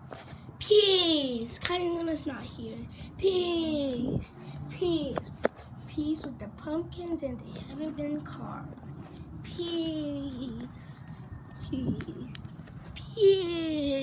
Peace. Kiney and Luna's not here. Peace. Peace. Peace with the pumpkins and they haven't been carved. Peace. Peace. Peace.